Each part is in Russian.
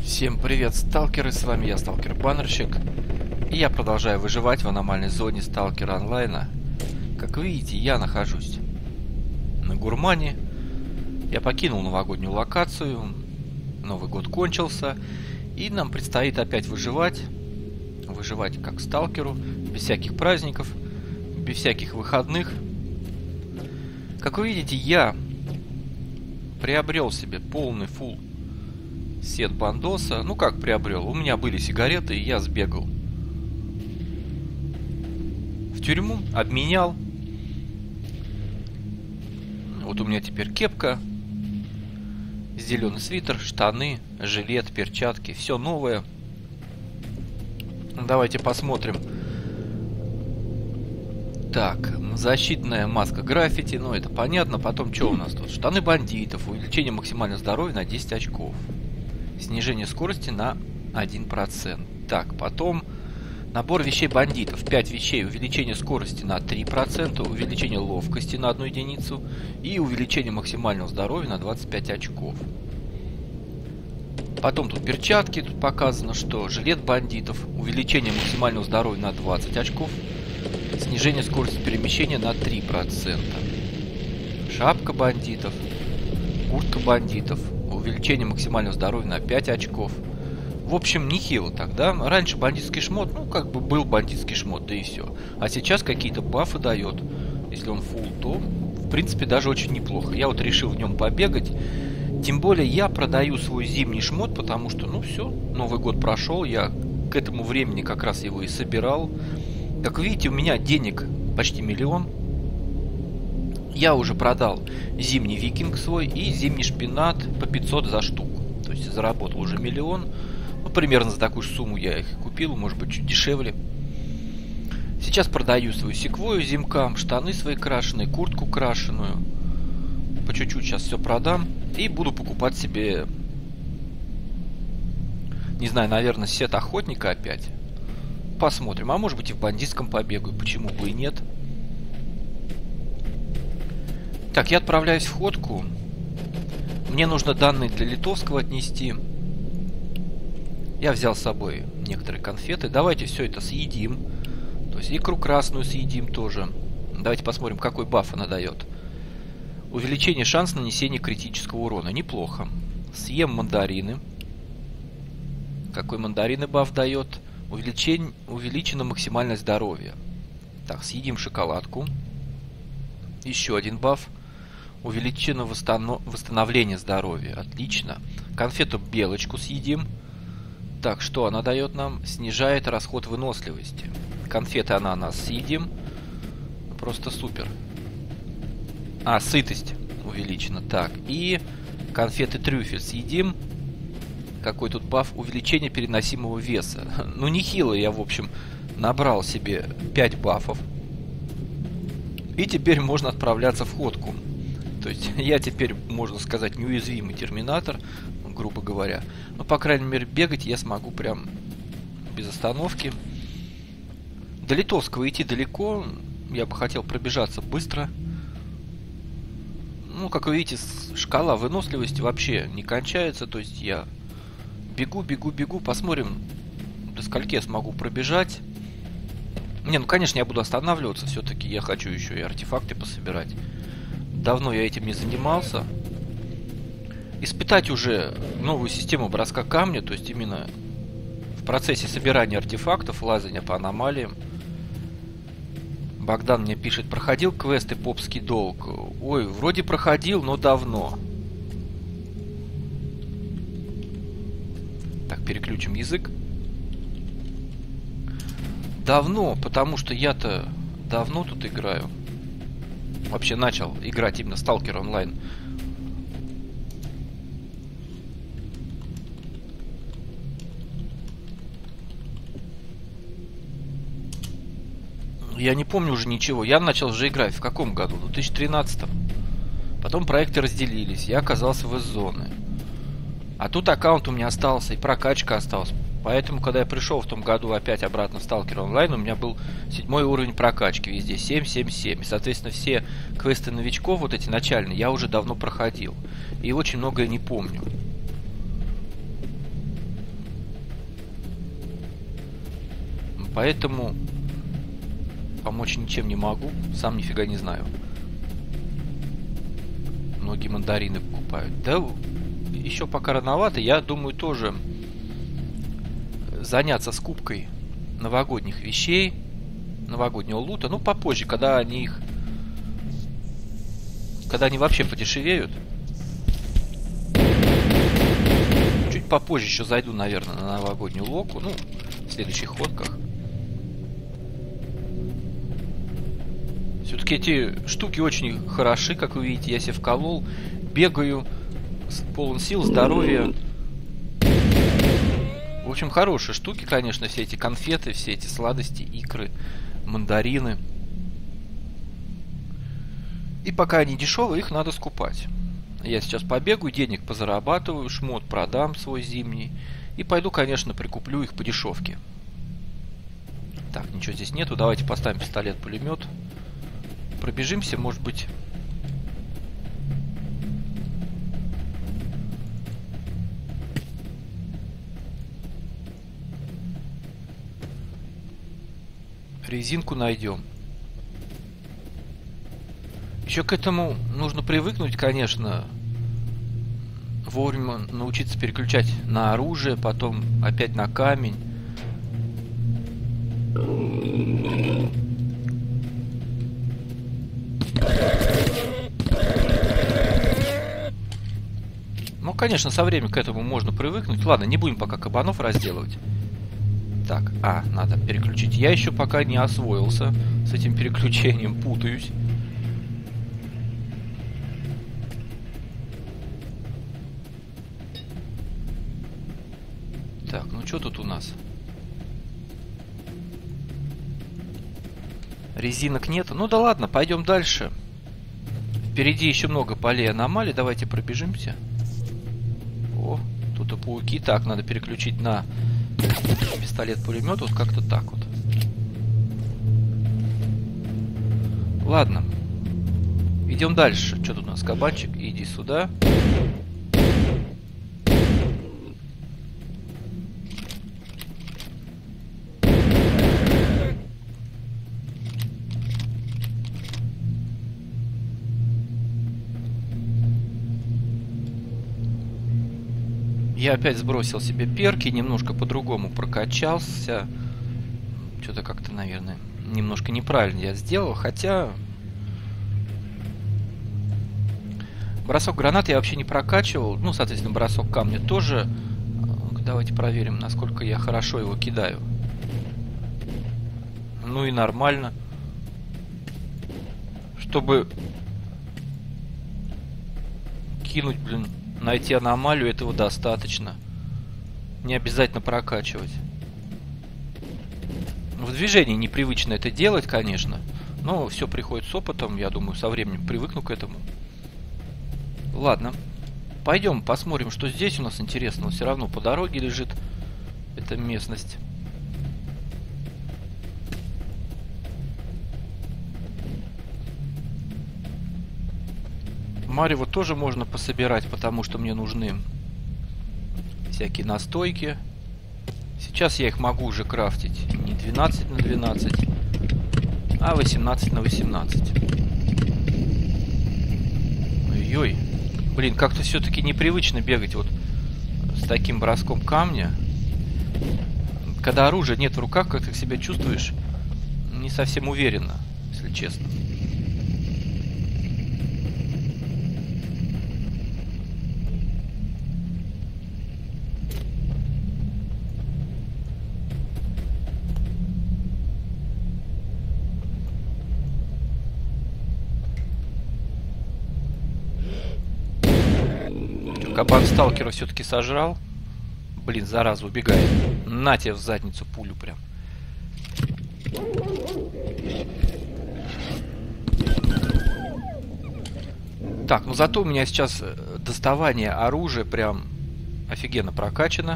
Всем привет, сталкеры, с вами я, сталкер-баннерщик. И я продолжаю выживать в аномальной зоне сталкера онлайна. Как вы видите, я нахожусь на Гурмане. Я покинул новогоднюю локацию. Новый год кончился. И нам предстоит опять выживать. Выживать как сталкеру, без всяких праздников, без всяких выходных. Как вы видите, я приобрел себе полный фулл сет бандоса. Ну как приобрел? У меня были сигареты, и я сбегал в тюрьму, обменял. Вот у меня теперь кепка, зеленый свитер, штаны, жилет, перчатки. Все новое. Давайте посмотрим. Так, защитная маска граффити, ну это понятно. Потом что у нас тут? Штаны бандитов, увеличение максимального здоровья на 10 очков. Снижение скорости на 1%. Так, потом набор вещей бандитов. 5 вещей, увеличение скорости на 3%, увеличение ловкости на 1 единицу и увеличение максимального здоровья на 25 очков. Потом тут перчатки, тут показано, что жилет бандитов, увеличение максимального здоровья на 20 очков, снижение скорости перемещения на 3%. Шапка бандитов, куртка бандитов, увеличение максимального здоровья на 5 очков. В общем, нехило тогда. Раньше бандитский шмот, ну как бы был бандитский шмот, да и все. А сейчас какие-то бафы дает. Если он фулл, то в принципе даже очень неплохо. Я вот решил в нем побегать. Тем более я продаю свой зимний шмот, потому что, ну все, Новый год прошел. Я к этому времени как раз его и собирал. Как видите, у меня денег почти 1 000 000. Я уже продал зимний викинг свой и зимний шпинат по 500 за штуку. То есть заработал уже 1 000 000. Ну, примерно за такую же сумму я их купил, может быть, чуть дешевле. Сейчас продаю свою секвою зимкам, штаны свои крашеные, куртку крашеную. По чуть-чуть сейчас все продам. И буду покупать себе, не знаю, наверное, сет охотника опять. Посмотрим. А может быть и в бандитском побегаю, почему бы и нет. Так, я отправляюсь в ходку. Мне нужно данные для литовского отнести. Я взял с собой некоторые конфеты. Давайте все это съедим. То есть икру красную съедим тоже. Давайте посмотрим, какой баф она дает. Увеличение шанса нанесения критического урона. Неплохо. Съем мандарины. Какой мандарины баф дает? Увеличено максимальное здоровье. Так, съедим шоколадку. Еще один баф. Увеличено восстановление здоровья. Отлично. Конфету белочку съедим. Так, что она дает нам? Снижает расход выносливости. Конфеты ананас съедим. Просто супер. А, сытость увеличена. Так, и конфеты трюфель съедим. Какой тут баф? Увеличение переносимого веса. Ну, нехило я, в общем, набрал себе 5 бафов. И теперь можно отправляться в ходку. То есть я теперь, можно сказать, неуязвимый терминатор, грубо говоря. Но, по крайней мере, бегать я смогу прям без остановки. До литовского идти далеко. Я бы хотел пробежаться быстро. Ну, как вы видите, шкала выносливости вообще не кончается. То есть я бегу. Посмотрим, до скольки я смогу пробежать. Не, ну, конечно, я буду останавливаться. Все-таки я хочу еще и артефакты пособирать. Давно я этим не занимался. Испытать уже новую систему броска камня. То есть именно в процессе собирания артефактов, лазания по аномалиям. Богдан мне пишет: проходил квесты попский долг. Ой, вроде проходил, но давно. Так, переключим язык. Давно, потому что я-то давно тут играю. Вообще начал играть именно Stalker Online. Я не помню уже ничего. Я начал же играть в каком году? В 2013. Потом проекты разделились. Я оказался в S-зоны. А тут аккаунт у меня остался, и прокачка осталась. Поэтому, когда я пришел в том году опять обратно в Stalker Online, у меня был 7 уровень прокачки везде, 7, 7, 7. И, соответственно, все квесты новичков, вот эти начальные, я уже давно проходил. И очень многое не помню. Поэтому помочь ничем не могу. Сам нифига не знаю. Многие мандарины покупают. Да, еще пока рановато. Я думаю тоже заняться скупкой новогодних вещей, новогоднего лута. Ну, попозже, когда они вообще подешевеют. Чуть попозже еще зайду, наверное, на новогоднюю локу. Ну, в следующих ходках. Все-таки эти штуки очень хороши, как вы видите. Я себе вколол, бегаю, полон сил, здоровья. В общем, хорошие штуки, конечно, все эти конфеты, все эти сладости, икры, мандарины. И пока они дешевые, их надо скупать. Я сейчас побегаю, денег позарабатываю, шмот продам свой зимний. И пойду, конечно, прикуплю их по дешевке. Так, ничего здесь нету. Давайте поставим пистолет-пулемет. Пробежимся, может быть. Резинку найдем. Еще к этому нужно привыкнуть, конечно. Вовремя научиться переключать на оружие, потом опять на камень. Ну, конечно, со временем к этому можно привыкнуть. Ладно, не будем пока кабанов разделывать. Так, надо переключить. Я еще пока не освоился с этим переключением, путаюсь. Так, ну что тут у нас? Резинок нету. Ну да ладно, пойдем дальше. Впереди еще много полей аномалий. Давайте пробежимся. О, тут и пауки. Так, надо переключить на пистолет-пулемет. Вот как-то так вот. Ладно. Идем дальше. Что тут у нас? Кабанчик, иди сюда. Я опять сбросил себе перки, немножко по-другому прокачался. Что-то как-то, наверное, немножко неправильно я сделал. Хотя бросок гранат я вообще не прокачивал. Ну, соответственно, бросок камня тоже. Давайте проверим, насколько я хорошо его кидаю. Ну и нормально. Чтобы кинуть, найти аномалию, этого достаточно. Не обязательно прокачивать. В движении непривычно это делать, конечно. Но все приходит с опытом. Я думаю, со временем привыкну к этому. Ладно. Пойдем посмотрим, что здесь у нас интересного. Все равно по дороге лежит эта местность. Марево тоже можно пособирать, потому что мне нужны всякие настойки. Сейчас я их могу уже крафтить не 12 на 12, а 18 на 18. Ой-ой. Блин, как-то все-таки непривычно бегать вот с таким броском камня. Когда оружия нет в руках, как ты себя чувствуешь не совсем уверенно, если честно. Кабан сталкера все-таки сожрал. Блин, зараза, убегает. На тебе в задницу пулю прям. Так, ну зато у меня сейчас доставание оружия прям офигенно прокачано.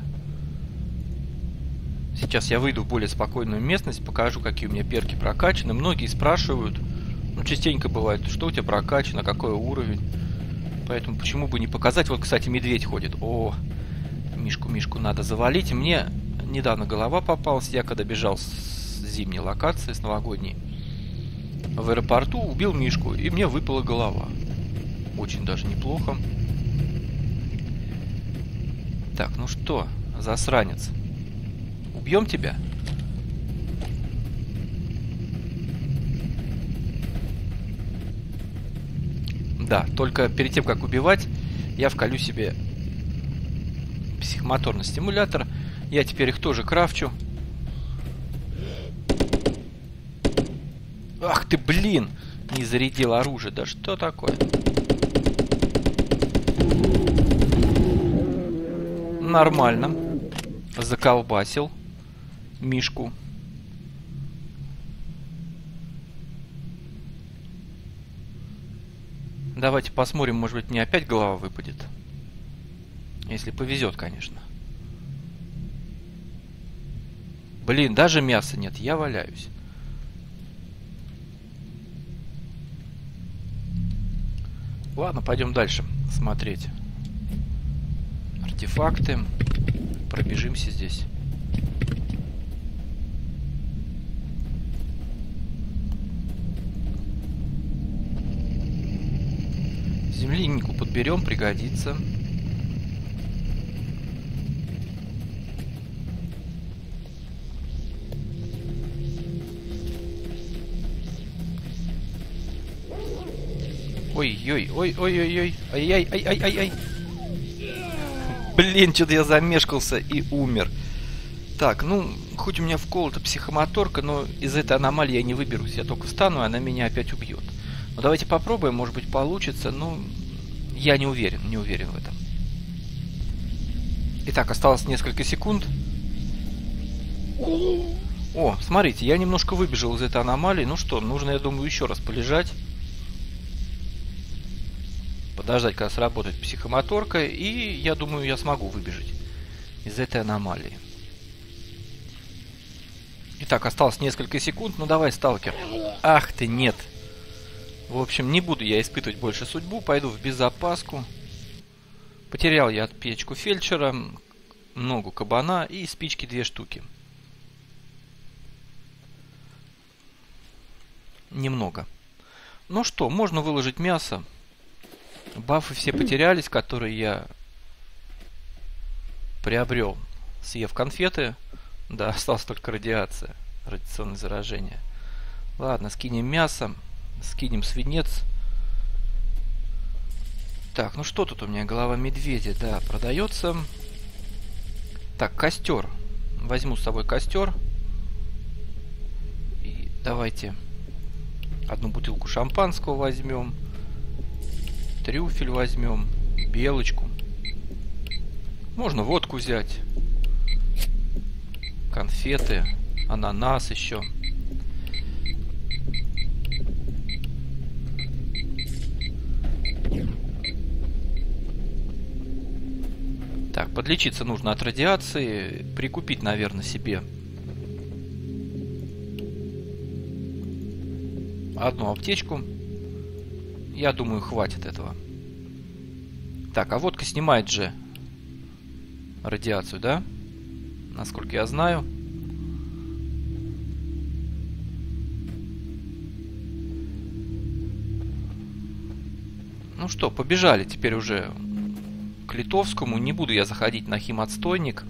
Сейчас я выйду в более спокойную местность, покажу, какие у меня перки прокачаны. Многие спрашивают, ну частенько бывает, что у тебя прокачано, какой уровень. Поэтому почему бы не показать. Вот, кстати, медведь ходит. О, Мишку надо завалить. Мне недавно голова попалась. Я когда бежал с зимней локации, с новогодней. В аэропорту убил мишку, и мне выпала голова. Очень даже неплохо. Так, ну что, засранец. Убьем тебя? Да, только перед тем, как убивать, я вколю себе психомоторный стимулятор. Я теперь их тоже крафчу. Ах ты, блин! Не зарядил оружие. Да что такое? Нормально. Заколбасил мишку. Давайте посмотрим, может быть, мне опять голова выпадет. Если повезет, конечно. Блин, даже мяса нет, я валяюсь. Ладно, пойдем дальше смотреть артефакты. Пробежимся здесь. Землянику подберем, пригодится. Ой-ой, ой-ой-ой-ой, ай-яй-ай-ай-ай-ай. Блин, что-то я замешкался и умер. Так, ну, хоть у меня вколота психомоторка, но из этой аномалии я не выберусь. Я только встану, и она меня опять убьет. Ну, давайте попробуем, может быть, получится. Ну, я не уверен в этом. Итак, осталось несколько секунд. О, смотрите, я немножко выбежал из этой аномалии. Ну что, нужно, я думаю, еще раз полежать. Подождать, когда сработает психомоторка, и я думаю, я смогу выбежать из этой аномалии. Итак, осталось несколько секунд. Ну давай, сталкер. Ах ты, нет. В общем, не буду я испытывать больше судьбу. Пойду в безопаску. Потерял я печку фельдшера, ногу кабана и спички 2 штуки. Немного. Ну что, можно выложить мясо. Бафы все потерялись, которые я приобрел, съев конфеты. Да, осталась только радиация, радиационное заражение. Ладно, скинем мясо, скинем свинец. Так, ну что тут у меня? Голова медведя, да, продается. Так, костер. Возьму с собой костер. И давайте 1 бутылку шампанского возьмем. Трюфель возьмем, белочку. Можно водку взять. Конфеты, ананас еще. Так, подлечиться нужно от радиации. Прикупить, наверное, себе 1 аптечку. Я думаю, хватит этого. Так, а водка снимает же радиацию, да? Насколько я знаю. Ну что, побежали теперь уже к Литовскому. Не буду я заходить на химотстойник.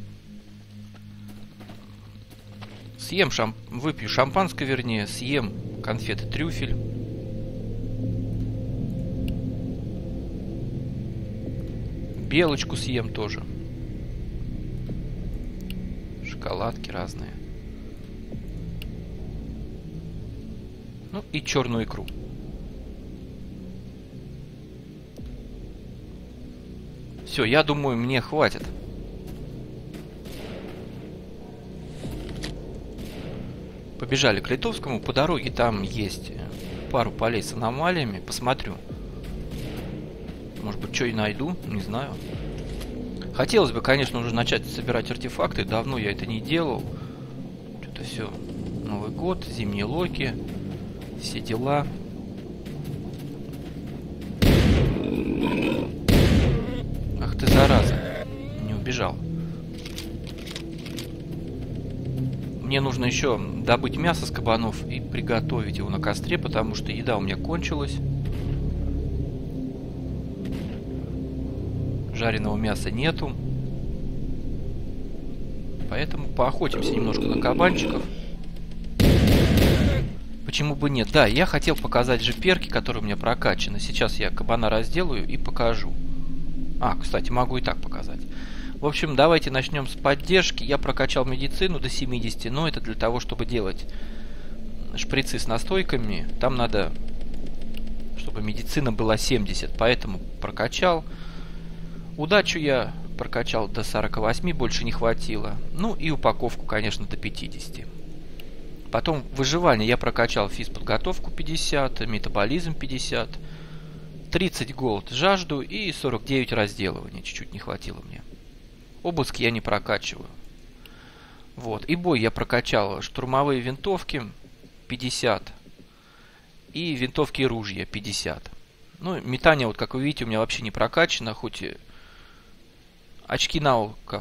Выпью шампанское, вернее. Съем конфеты трюфель. Белочку съем тоже. Шоколадки разные. Ну и черную икру. Все, я думаю, мне хватит. Побежали к Литовскому. По дороге там есть пару полей с аномалиями. Посмотрю. Может быть, что и найду, не знаю. Хотелось бы, конечно, уже начать собирать артефакты. Давно я это не делал. Это все. Новый год, зимние локи, все дела. Ах ты, зараза. Не убежал. Мне нужно еще добыть мясо с кабанов и приготовить его на костре, потому что еда у меня кончилась. Жареного мяса нету. Поэтому поохотимся немножко на кабанчиков. Почему бы нет? Да, я хотел показать же перки, которые у меня прокачаны. Сейчас я кабана разделаю и покажу. Кстати, могу и так показать. В общем, давайте начнем с поддержки. Я прокачал медицину до 70, но это для того, чтобы делать шприцы с настойками. Там надо, чтобы медицина была 70, поэтому прокачал. Удачу я прокачал до 48, больше не хватило. Ну и упаковку, конечно, до 50. Потом выживание я прокачал физподготовку 50, метаболизм 50, 30 голод, жажду и 49 разделывания. Чуть-чуть не хватило мне. Обыск я не прокачиваю. Вот. И бой я прокачал. Штурмовые винтовки 50. И винтовки и ружья 50. Ну, метание, вот как вы видите, у меня вообще не прокачано. Хоть и очки навыков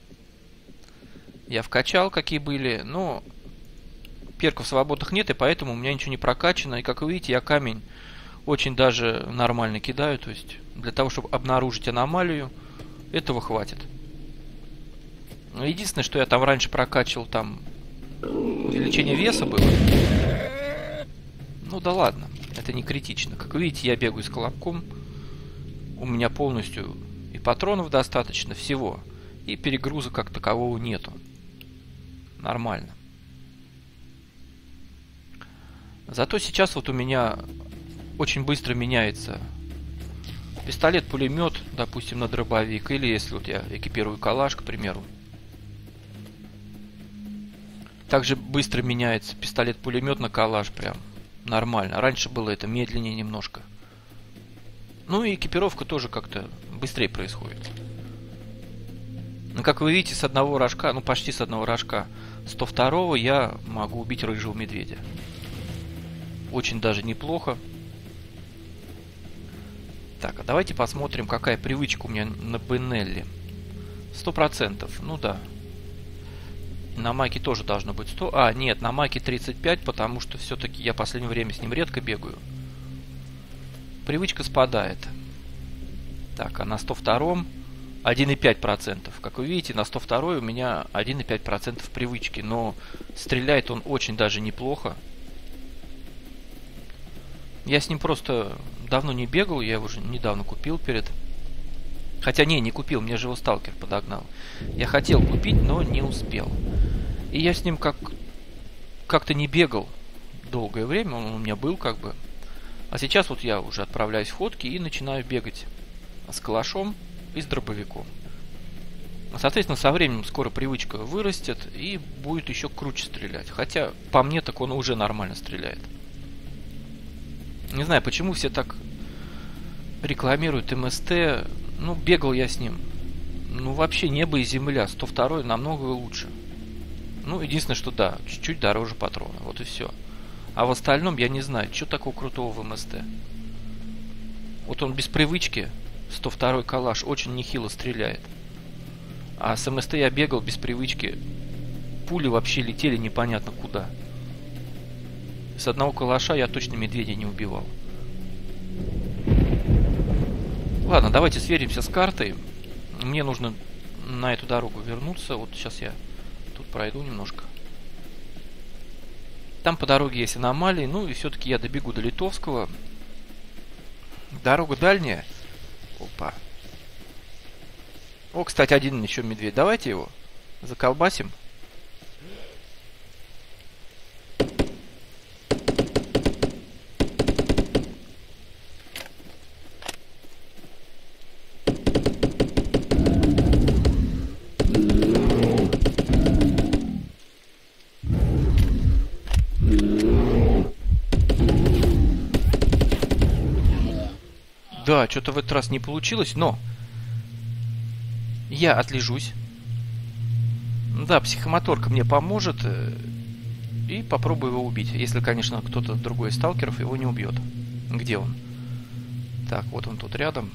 я вкачал, какие были. Но перков свободных нет, и поэтому у меня ничего не прокачано. И как вы видите, я камень очень даже нормально кидаю. То есть для того, чтобы обнаружить аномалию, этого хватит. Единственное, что я там раньше прокачивал, там увеличение веса было. Ну да ладно, это не критично. Как вы видите, я бегаю с колобком. У меня полностью и патронов достаточно, всего. И перегруза как такового нету. Нормально. Зато сейчас вот у меня очень быстро меняется пистолет-пулемет, допустим, на дробовик. Или если вот я экипирую калаш, к примеру. Также быстро меняется пистолет-пулемет на калаш, прям нормально. Раньше было это медленнее немножко. Ну и экипировка тоже как-то быстрее происходит. Ну, как вы видите, с одного рожка, ну почти с одного рожка 102-го я могу убить рыжего медведя. Очень даже неплохо. Так, а давайте посмотрим, какая привычка у меня на Бенелли. 100%, ну да. На Маке тоже должно быть 100. Нет, на Маке 35, потому что все-таки я в последнее время с ним редко бегаю. Привычка спадает. Так, а на 102-м 1,5%. Как вы видите, на 102-й у меня 1,5% привычки. Но стреляет он очень даже неплохо. Я с ним просто давно не бегал. Я его уже недавно купил перед... Хотя не купил, мне же его сталкер подогнал. Я хотел купить, но не успел. И я с ним как-то не бегал долгое время, он у меня был как бы. А сейчас вот я уже отправляюсь в ходки и начинаю бегать с калашом и с дробовиком. Соответственно, со временем скоро привычка вырастет и будет еще круче стрелять. Хотя, по мне, так он уже нормально стреляет. Не знаю, почему все так рекламируют МСТ. Ну, бегал я с ним. Ну, вообще небо и земля. 102-й намного лучше. Ну, единственное, что да, чуть-чуть дороже патрона. Вот и все. А в остальном я не знаю, что такого крутого в МСТ. Вот он без привычки, 102-й калаш, очень нехило стреляет. А с МСТ я бегал без привычки. Пули вообще летели непонятно куда. С одного калаша я точно медведя не убивал. Ладно, давайте сверимся с картой. Мне нужно на эту дорогу вернуться. Вот сейчас я тут пройду немножко. Там по дороге есть аномалии. Ну и все-таки я добегу до Литовского. Дорога дальняя. Опа. О, кстати, один еще медведь. Давайте его заколбасим. Да, что-то в этот раз не получилось, но я отлежусь. Да, психомоторка мне поможет. И попробую его убить. Если, конечно, кто-то другой из сталкеров его не убьет. Где он? Так, вот он тут рядом.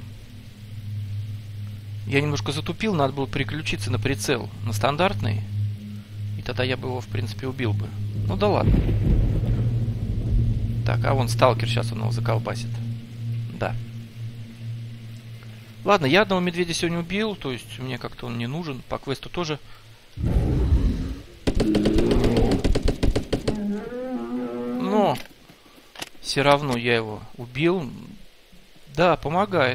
Я немножко затупил, надо было переключиться на прицел. На стандартный. И тогда я бы его, в принципе, убил бы. Ну да ладно. Так, а вон сталкер, сейчас он его заколбасит. Да. Ладно, я одного медведя сегодня убил, то есть мне как-то он не нужен. По квесту тоже. Но все равно я его убил. Да, помогает.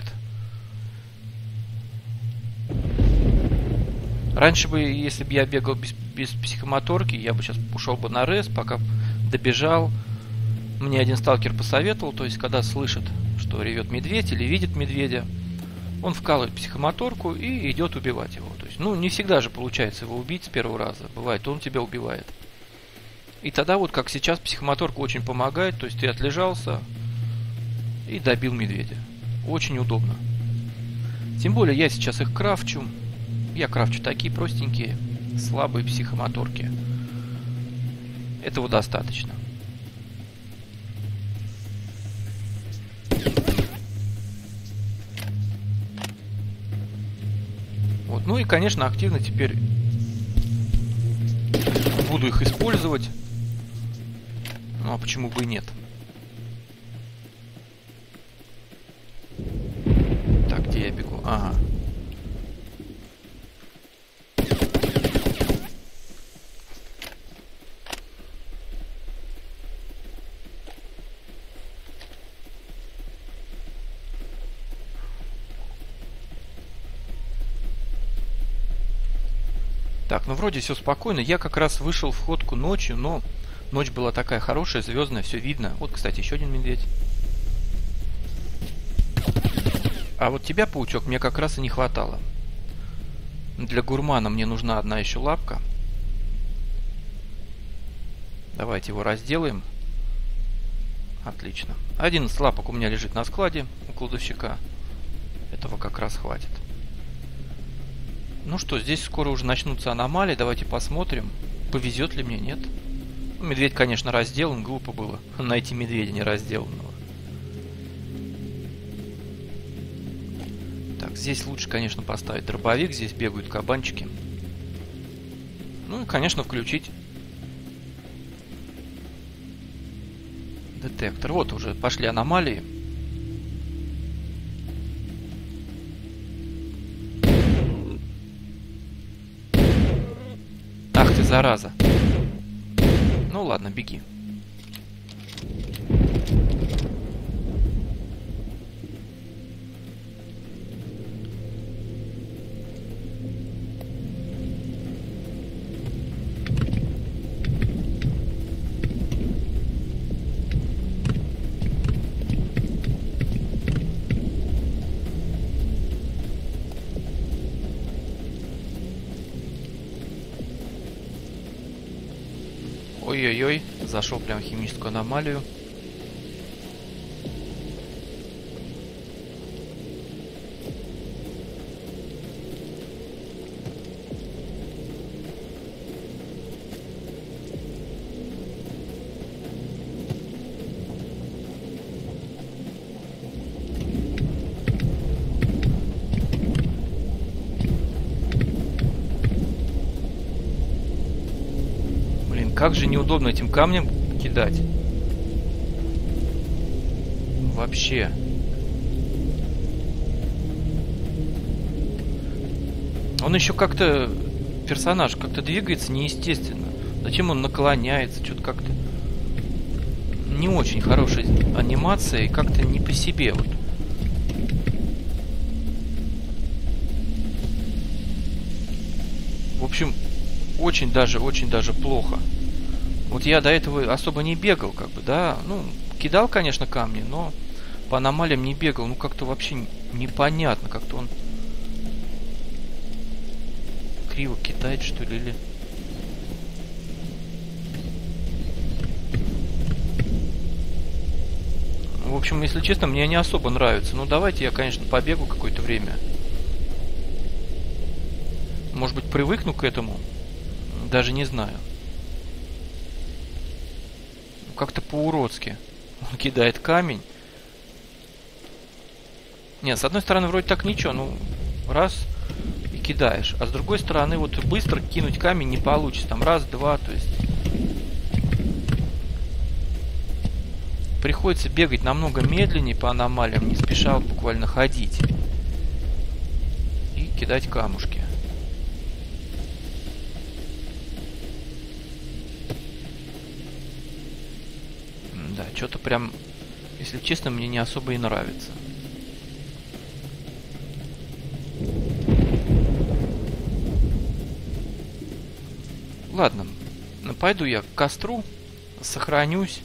Раньше бы, если бы я бегал без психомоторки, я бы сейчас ушел бы на рез, пока добежал. Мне один сталкер посоветовал, то есть когда слышит, что ревет медведь или видит медведя, он вкалывает психомоторку и идет убивать его. То есть, ну, не всегда же получается его убить с первого раза. Бывает, он тебя убивает. И тогда вот, как сейчас, психомоторка очень помогает. То есть ты отлежался и добил медведя. Очень удобно. Тем более я сейчас их крафчу. Я крафчу такие простенькие, слабые психомоторки. Этого достаточно. Вот. Ну и, конечно, активно теперь буду их использовать. Ну а почему бы и нет? Так, где я бегу? Ага. Так, ну вроде все спокойно. Я как раз вышел в ходку ночью, но ночь была такая хорошая, звездная, все видно. Вот, кстати, еще один медведь. А вот тебя, паучок, мне как раз и не хватало. Для гурмана мне нужна одна еще лапка. Давайте его разделаем. Отлично. 11 лапок у меня лежит на складе у кладовщика. Этого как раз хватит. Ну что, здесь скоро уже начнутся аномалии. Давайте посмотрим, повезет ли мне, нет. Медведь, конечно, разделан. Глупо было найти медведя не разделанного. Так, здесь лучше, конечно, поставить дробовик. Здесь бегают кабанчики. Ну и, конечно, включить детектор. Вот уже пошли аномалии. Ах ты, зараза. Ну ладно, беги. Ой-ой-ой, зашел прям в химическую аномалию. Как же неудобно этим камнем кидать. Вообще. Он еще как-то... Персонаж как-то двигается неестественно. Зачем он наклоняется? Что-то как-то... Не очень хорошая анимация и как-то не по себе. Вот. В общем, очень даже плохо. Вот я до этого особо не бегал, как бы, да. Ну, кидал, конечно, камни, но по аномалиям не бегал. Ну, как-то вообще непонятно. Как-то он криво кидает, что ли, или... В общем, если честно, мне не особо нравится. Ну, давайте я, конечно, побегу какое-то время. Может быть, привыкну к этому. Даже не знаю. Как-то по-уродски. Он кидает камень. Нет, с одной стороны, вроде так ничего. Ну, раз. И кидаешь. А с другой стороны, вот быстро кинуть камень не получится. Там раз, два, то есть... Приходится бегать намного медленнее по аномалиям, не спеша буквально ходить. И кидать камушки. Да, что-то прям, если честно, мне не особо и нравится. Ладно, пойду я к костру, сохранюсь.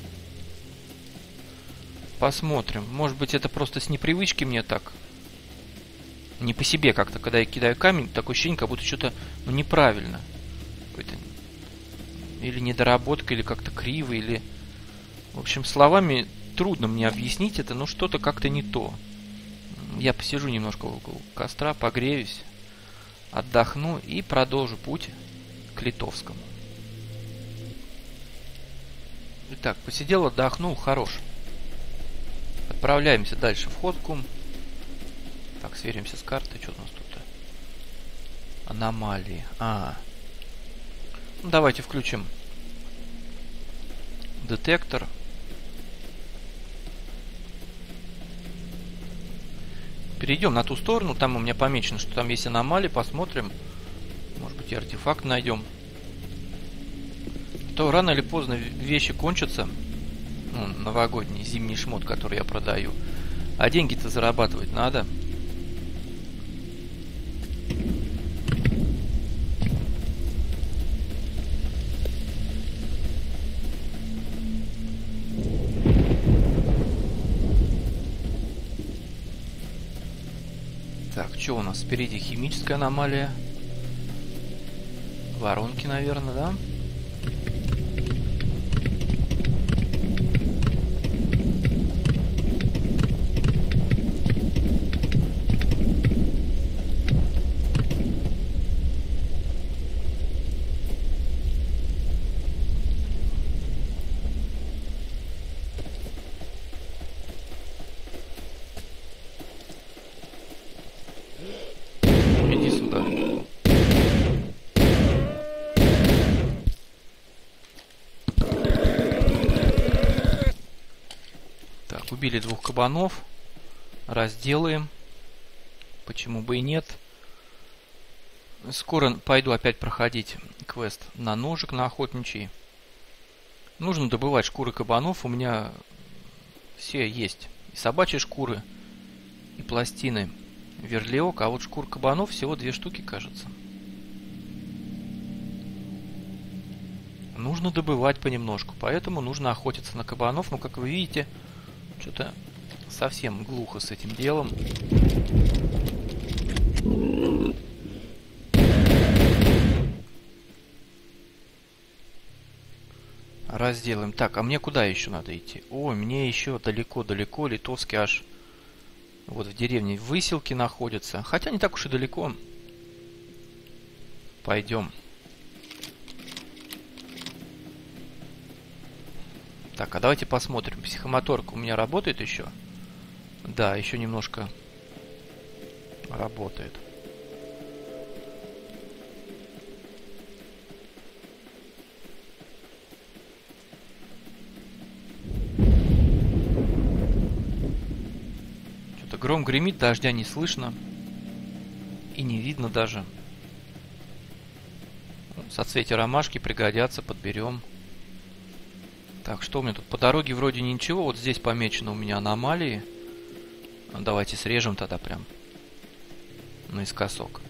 Посмотрим. Может быть, это просто с непривычки мне так. Не по себе как-то, когда я кидаю камень, такое ощущение, как будто что-то неправильно. Какой-то... Или недоработка, или как-то криво, или... В общем, словами трудно мне объяснить это, но что-то как-то не то. Я посижу немножко около костра, погреюсь, отдохну и продолжу путь к Литовскому. Итак, посидел, отдохнул, хорош. Отправляемся дальше в ходку. Так, сверимся с картой. Что у нас тут? Аномалии. Ну, давайте включим детектор. Перейдем на ту сторону. Там у меня помечено, что там есть аномалии. Посмотрим. Может быть, и артефакт найдем. То рано или поздно вещи кончатся. Ну, новогодний зимний шмот, который я продаю. А деньги-то зарабатывать надо. Так, что у нас впереди? Химическая аномалия. Воронки, наверное, да? Иди сюда. Так, убили 2 кабанов. Разделаем. Почему бы и нет. Скоро пойду опять проходить квест на ножик, на охотничий. Нужно добывать шкуры кабанов. У меня все есть. И собачьи шкуры, и пластины верлиок. А вот шкур кабанов всего 2 штуки, кажется. Нужно добывать понемножку. Поэтому нужно охотиться на кабанов. Но, как вы видите, что-то совсем глухо с этим делом. Разделаем. Так, а мне куда еще надо идти? О, мне еще далеко-далеко. Литовский аж вот в деревне Выселки находится. Хотя не так уж и далеко. Пойдем. Так, а давайте посмотрим. Психомоторка у меня работает еще? Да, еще немножко работает. Что-то гром гремит, дождя не слышно. И не видно даже. Соцветия ромашки пригодятся, подберем. Так, что у меня тут? По дороге вроде ничего. Вот здесь помечено у меня аномалии. Давайте срежем тогда прям наискосок.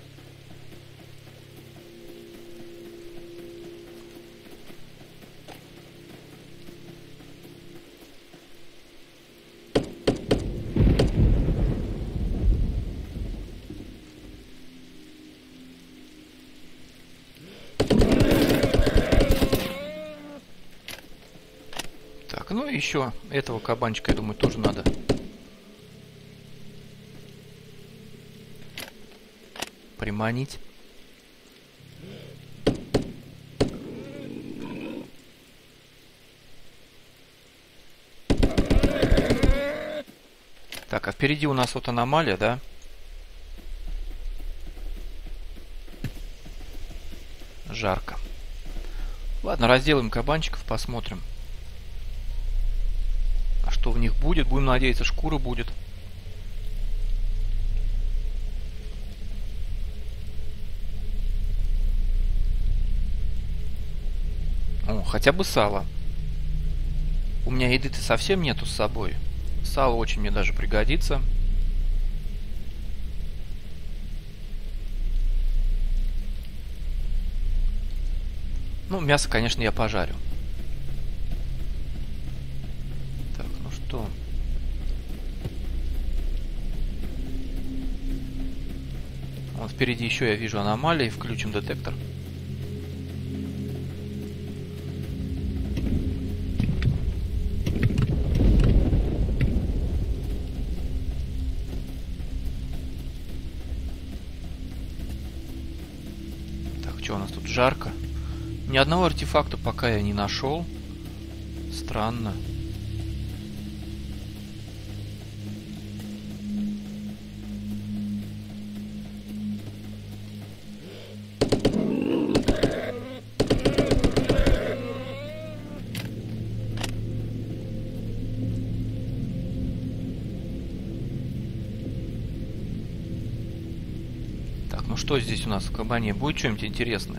Так, ну и еще этого кабанчика, я думаю, тоже надо приманить. Так, а впереди у нас вот аномалия, да? жарко. Ладно, разделаем кабанчиков, посмотрим. А что в них будет? Будем надеяться, шкура будет. О, хотя бы сало. У меня еды-то совсем нету с собой. Сало очень мне даже пригодится. Ну, мясо, конечно, я пожарю. Так, ну что? Вот впереди еще я вижу аномалии. Включим детектор. Так, что у нас тут? Жарко. Ни одного артефакта пока я не нашел. Странно. Так, ну что здесь у нас в кабане? Будет что-нибудь интересное?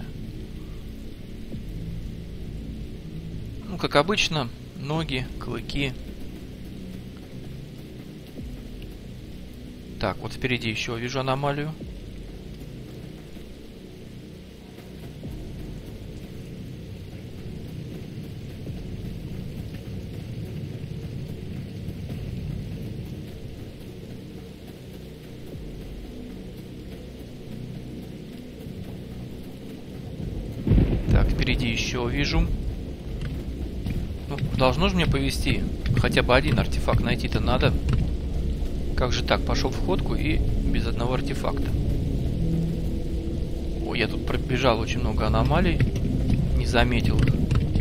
Ну, как обычно, ноги, клыки. Так, вот впереди еще вижу аномалию. Так, впереди еще вижу. Ну, должно же мне повезти. Хотя бы один артефакт найти-то надо. Как же так? Пошел в ходку и без одного артефакта. Ой, я тут пробежал очень много аномалий. Не заметил их.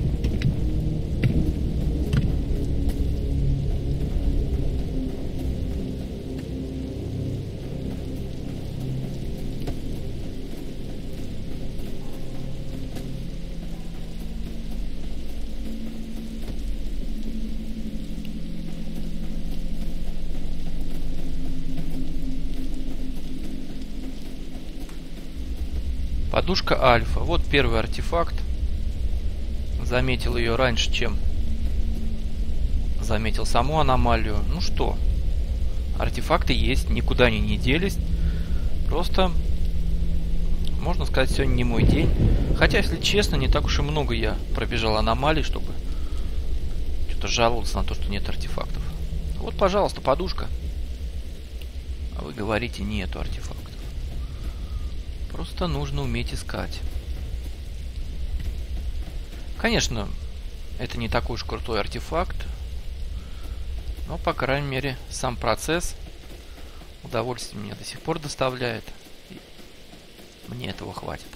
Подушка Альфа. Вот первый артефакт. Заметил ее раньше, чем заметил саму аномалию. Ну что, артефакты есть, никуда они не делись. Просто, можно сказать, сегодня не мой день. Хотя, если честно, не так уж и много я пробежал аномалий, чтобы что-то жаловаться на то, что нет артефактов. Вот, пожалуйста, подушка. А вы говорите, нету артефактов. Просто нужно уметь искать. Конечно, это не такой уж крутой артефакт. Но, по крайней мере, сам процесс удовольствие мне до сих пор доставляет. И мне этого хватит.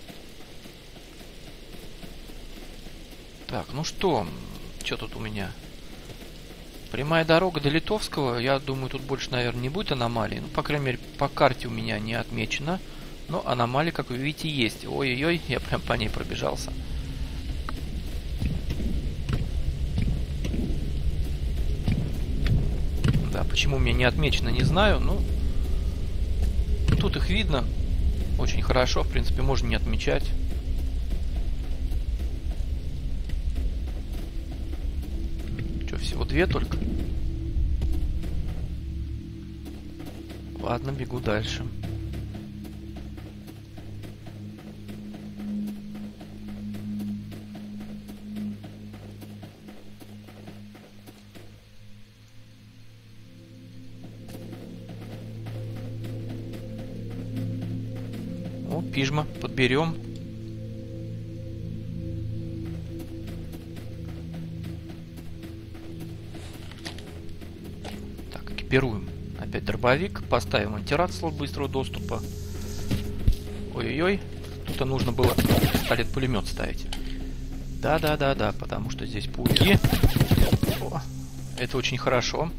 Так, ну что тут у меня? Прямая дорога до Литовского. Я думаю, тут больше, наверное, не будет аномалий. Ну, по крайней мере, по карте у меня не отмечено. Но аномалии, как вы видите, есть. Ой-ой-ой, я прям по ней пробежался. Да, почему у меня не отмечено, не знаю. Ну, тут их видно очень хорошо. В принципе, можно не отмечать. Что, всего две только? Ладно, бегу дальше. О, пижма, подберем. Так, экипируем. Опять дробовик. Поставим антирад слот быстрого доступа. Ой-ой-ой. Тут-то нужно было пистолет-пулемет ставить. Да, потому что здесь пауки. О, это очень хорошо.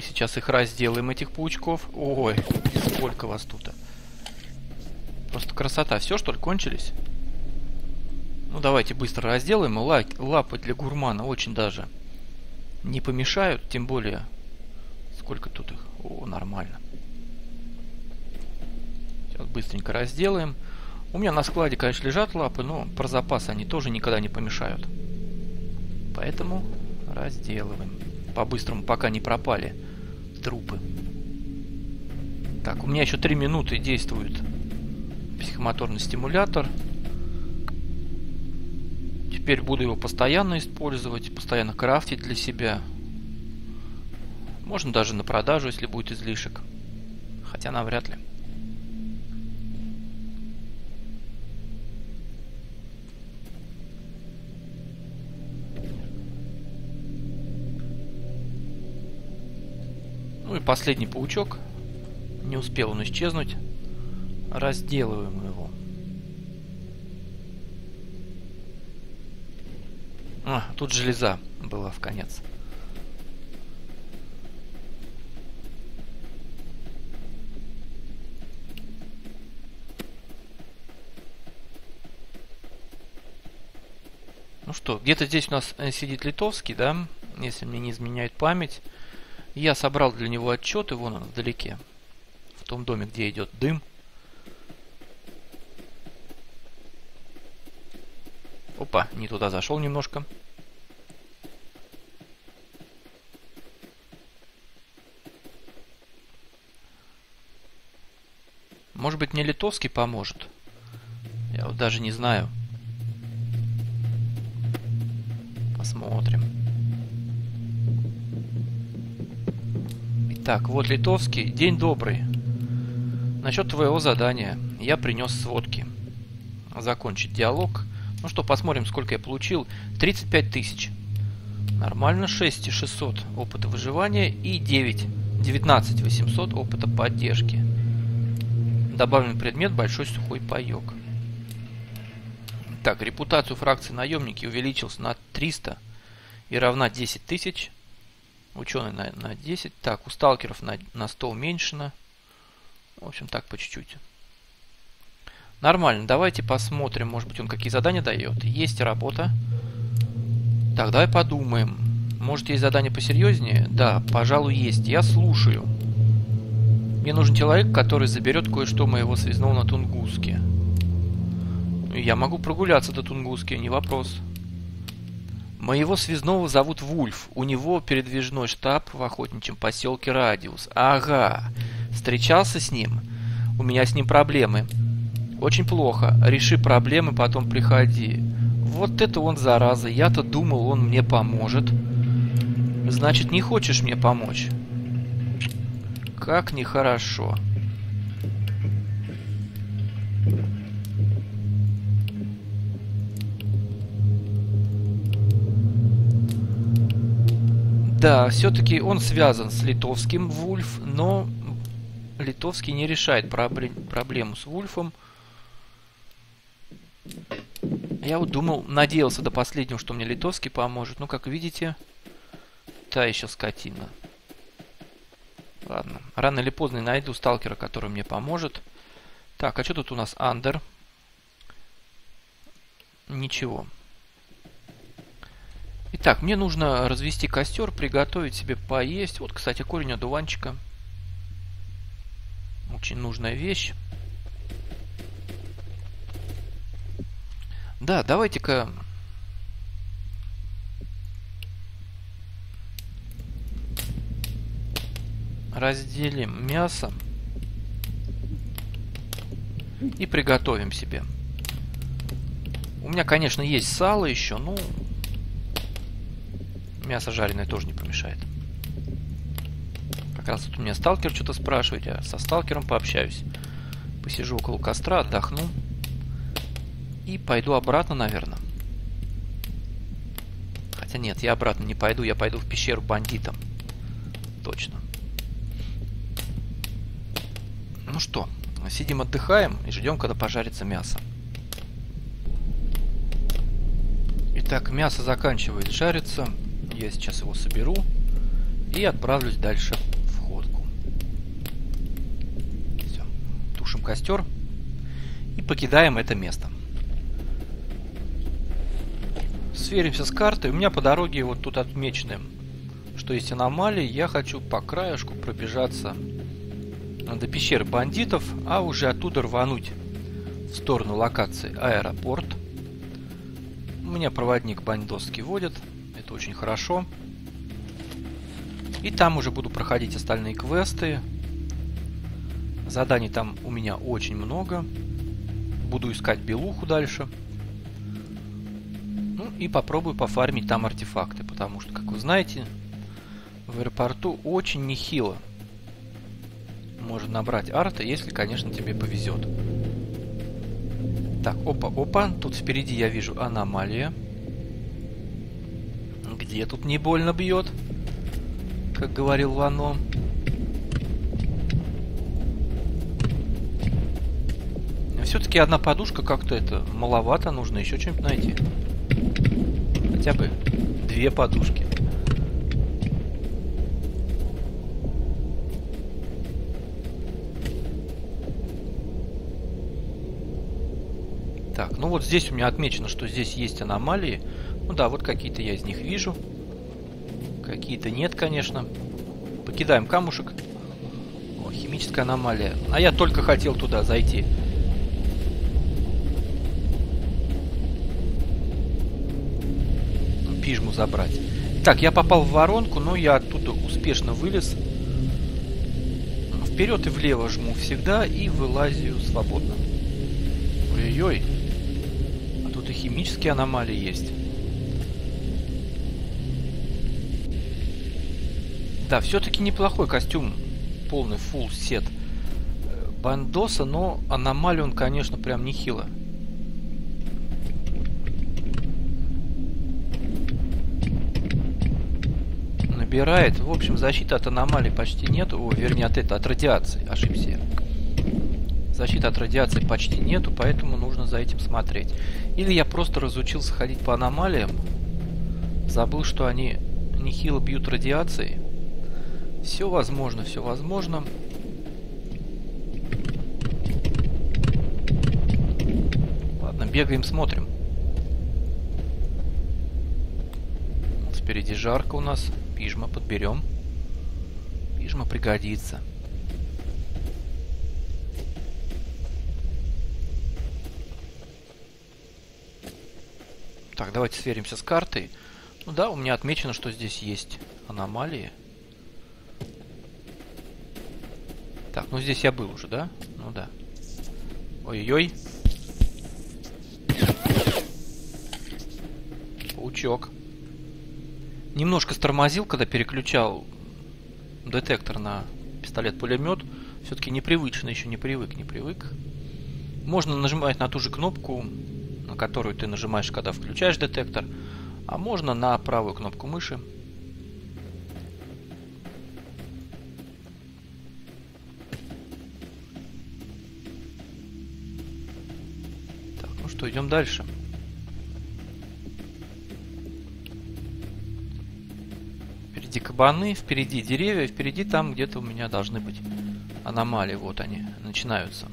Мы сейчас их разделаем, этих паучков. Ой, сколько вас тут. Просто красота. Все, что ли, кончились? Ну, давайте быстро разделаем. Лапы для гурмана очень даже не помешают. Тем более, сколько тут их? О, нормально. Сейчас быстренько разделаем. У меня на складе, конечно, лежат лапы, но про запас они тоже никогда не помешают. Поэтому разделываем. По-быстрому, пока не пропали трупы. Так, у меня еще 3 минуты действует психомоторный стимулятор. Теперь буду его постоянно использовать, постоянно крафтить для себя. Можно даже на продажу, если будет излишек. Хотя навряд ли. Ну и последний паучок. Не успел он исчезнуть. Разделываем его. Тут железа была в конец. Ну что, где-то здесь у нас сидит литовский, да? Если мне не изменяет память. Я собрал для него отчеты, вон он вдалеке. В том доме, где идет дым. Опа, не туда зашел немножко. Может быть, мне литовский поможет? Я вот даже не знаю. Посмотрим. Итак, вот литовский. День добрый. Насчет твоего задания. Я принес сводки. Закончить диалог. Ну что, посмотрим, сколько я получил. 35 тысяч. Нормально. 6600 опыта выживания и 19 800 опыта поддержки. Добавлен предмет большой сухой паёк. Так, репутацию фракции наемники увеличился на 300 и равна 10 тысяч. Ученый на 10. Так, у сталкеров на 100 уменьшено. В общем, так по чуть-чуть. Нормально, давайте посмотрим, может быть, он какие задания дает. Есть работа. Так, давай подумаем. Может, есть задание посерьезнее? Да, пожалуй, есть. Я слушаю. Мне нужен человек, который заберет кое-что моего связного на Тунгуске. Я могу прогуляться до Тунгуски, не вопрос. Моего связного зовут Вульф. У него передвижной штаб в охотничьем поселке Радиус. Ага. Встречался с ним? У меня с ним проблемы. Очень плохо. Реши проблемы, потом приходи. Вот это он зараза. Я-то думал, он мне поможет. Значит, не хочешь мне помочь? Как нехорошо. Да, все-таки он связан с литовским Вульф, но литовский не решает проблему с Вульфом. Я вот думал, надеялся до последнего, что мне литовский поможет. Но, как видите, та еще скотина. Ладно, рано или поздно найду сталкера, который мне поможет. Так, а что тут у нас? Андер. Ничего. Итак, мне нужно развести костер, приготовить себе поесть. Вот, кстати, корень одуванчика. Очень нужная вещь. Да, давайте-ка... разделим мясо. И приготовим себе. У меня, конечно, есть сало еще, но... мясо жареное тоже не помешает. Как раз тут у меня сталкер что-то спрашивает. Я со сталкером пообщаюсь. Посижу около костра, отдохну. И пойду обратно, наверное. Хотя нет, я обратно не пойду. Я пойду в пещеру бандитам. Точно. Ну что, сидим, отдыхаем и ждем, когда пожарится мясо. Итак, мясо заканчивает жариться. Я сейчас его соберу и отправлюсь дальше. разведем костер и покидаем это место. Сверимся с картой. У меня по дороге вот тут отмечены, что есть аномалии. Я хочу по краешку пробежаться до пещеры бандитов, а уже оттуда рвануть в сторону локации аэропорт. У меня проводник бандосский водит. Это очень хорошо. И там уже буду проходить остальные квесты. Заданий там у меня очень много. Буду искать белуху дальше. Ну и попробую пофармить там артефакты. Потому что, как вы знаете, в аэропорту очень нехило можно набрать арта, если, конечно, тебе повезет. Так, опа. Тут впереди я вижу аномалия. Где тут не больно бьет, как говорил Вано. Все-таки одна подушка как-то это маловато. Нужно еще что-нибудь найти. Хотя бы 2 подушки. Так, ну вот здесь у меня отмечено, что здесь есть аномалии. Ну да, вот какие-то я из них вижу. Какие-то нет, конечно. Покидаем камушек. О, химическая аномалия. А я только хотел туда зайти. Пижму забрать. Так, я попал в воронку, но я оттуда успешно вылез. Вперед и влево жму всегда и вылазю свободно. Ой-ой-ой. А тут и химические аномалии есть. Да, все-таки неплохой костюм. Полный full сет бандоса, но аномалию он, конечно, прям нехило. Набирает. В общем, защиты от аномалий почти нету. О, вернее, от радиации. Ошибся я. Защиты от радиации почти нету, поэтому нужно за этим смотреть. Или я просто разучился ходить по аномалиям. Забыл, что они нехило бьют радиацией. Все возможно, все возможно. Ладно, бегаем, смотрим. Вот впереди жарко у нас. Пижма подберем. Пижма пригодится. Так, давайте сверимся с картой. Ну да, у меня отмечено, что здесь есть аномалии. Так, ну здесь я был уже, да? Ну да. Ой-ой-ой. Паучок. Немножко стормозил, когда переключал детектор на пистолет-пулемет. Все-таки непривычно, еще не привык. Можно нажимать на ту же кнопку, на которую ты нажимаешь, когда включаешь детектор. А можно на правую кнопку мыши. Так, ну что, идем дальше. Впереди кабаны, впереди деревья, впереди там где-то у меня должны быть аномалии. Вот они, начинаются.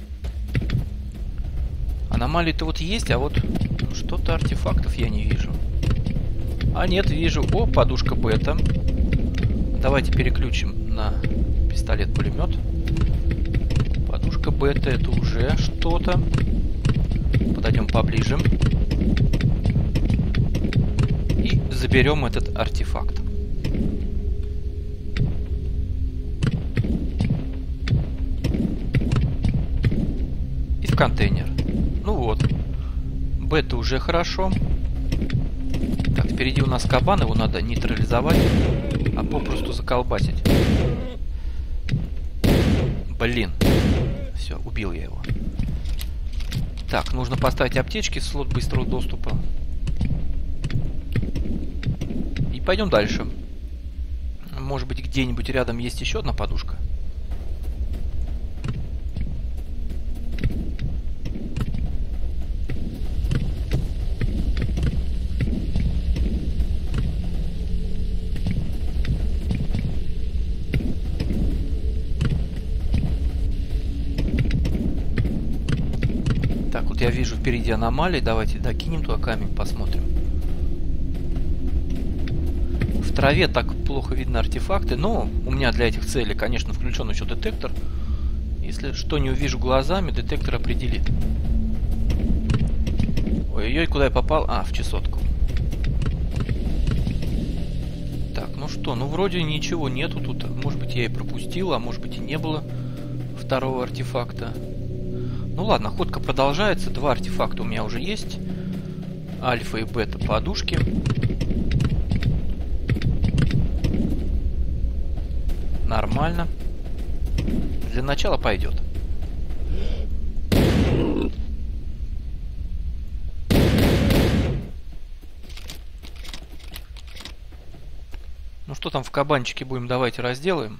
Аномалии-то вот есть, а вот что-то артефактов я не вижу. А нет, вижу. О, подушка бета. Давайте переключим на пистолет-пулемет. Подушка бета, это уже что-то. Подойдем поближе. И заберем этот артефакт. И в контейнер. Ну вот. Бета уже хорошо. Так, впереди у нас кабан, его надо нейтрализовать, а попросту заколбасить. Блин. Все, убил я его. Так, нужно поставить аптечки, слот быстрого доступа. И пойдем дальше. Может быть, где-нибудь рядом есть еще одна подушка? Вот я вижу впереди аномалии. Давайте докинем туда камень, посмотрим. В траве так плохо видно артефакты, но у меня для этих целей, конечно, включен еще детектор. Если что не увижу глазами, детектор определит. Ой-ой-ой, куда я попал? А, в чесотку. Так, ну что, ну вроде ничего нету тут. Может быть, я и пропустил, а может быть и не было второго артефакта. Ну ладно, ходка продолжается. 2 артефакта у меня уже есть. Альфа и бета подушки. Нормально. Для начала пойдет. Ну что там в кабанчике будем? Давайте разделаем.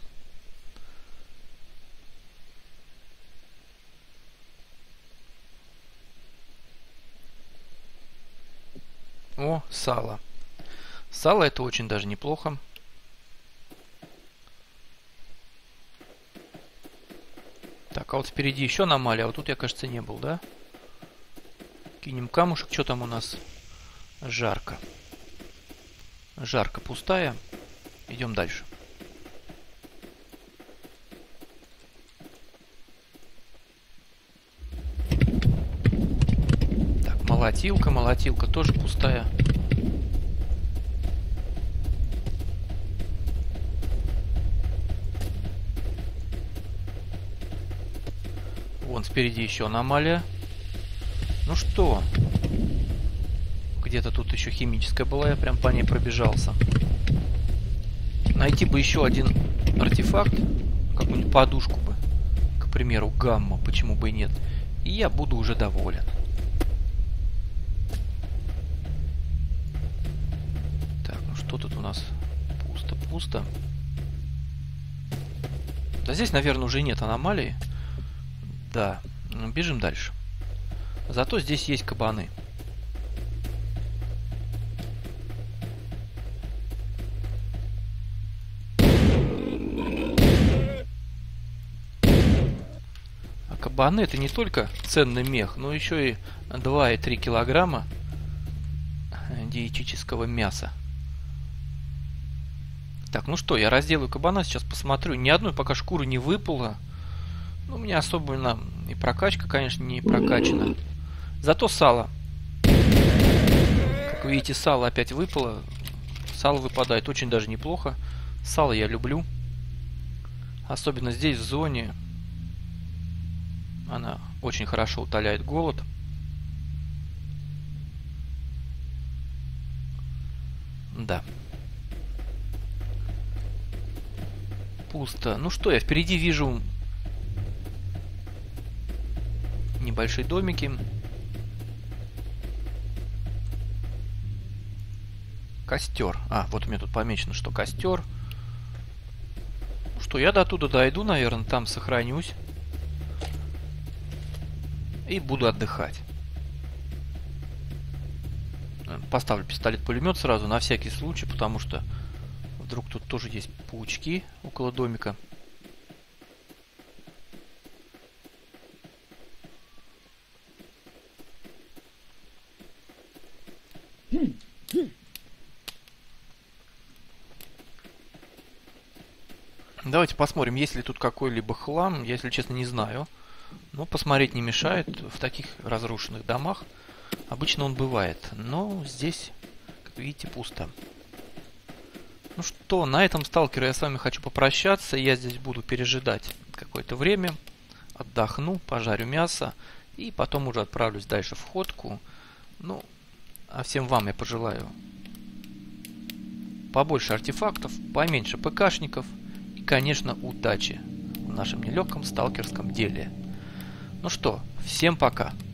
О, сало. Сало — это очень даже неплохо. Так, а вот впереди еще аномалия. А вот тут я, кажется, не был, да? Кинем камушек. Что там у нас? Жарко. Жарко, пустая. Идем дальше. Так, молотилка. Молотилка тоже пустая. Вон спереди еще аномалия. Ну что? Где-то тут еще химическая была. Я прям по ней пробежался. Найти бы еще один артефакт. Какую-нибудь подушку бы. К примеру, гамма. Почему бы и нет. И я буду уже доволен. Так, ну что тут у нас? Пусто, пусто. Да здесь, наверное, уже нет аномалии. Да, бежим дальше. Зато здесь есть кабаны. А кабаны — это не только ценный мех, но еще и 2 и 3 килограмма диетического мяса. Так, ну что, я разделаю кабана, сейчас посмотрю. Ни одной пока шкуры не выпало. Ну, у меня особенно и прокачка, конечно, не прокачана. Зато сало. Как вы видите, сало опять выпало. Сало выпадает очень даже неплохо. Сало я люблю. Особенно здесь, в зоне. Она очень хорошо утоляет голод. Да. Пусто. Ну что, я впереди вижу небольшие домики. Костер. А, вот у меня тут помечено, что костер. Ну что, я до туда дойду, наверное, там сохранюсь. И буду отдыхать. Поставлю пистолет-пулемет сразу, на всякий случай, потому что вдруг тут тоже есть паучки около домика. Давайте посмотрим, есть ли тут какой-либо хлам. Я, если честно, не знаю. Но посмотреть не мешает. В таких разрушенных домах обычно он бывает. Но здесь, как видите, пусто. Ну что, на этом, сталкеры, я с вами хочу попрощаться. Я здесь буду пережидать какое-то время. Отдохну, пожарю мясо. И потом уже отправлюсь дальше в ходку. Ну, а всем вам я пожелаю побольше артефактов, поменьше ПКшников. И, конечно, удачи в нашем нелегком сталкерском деле. Ну что, всем пока.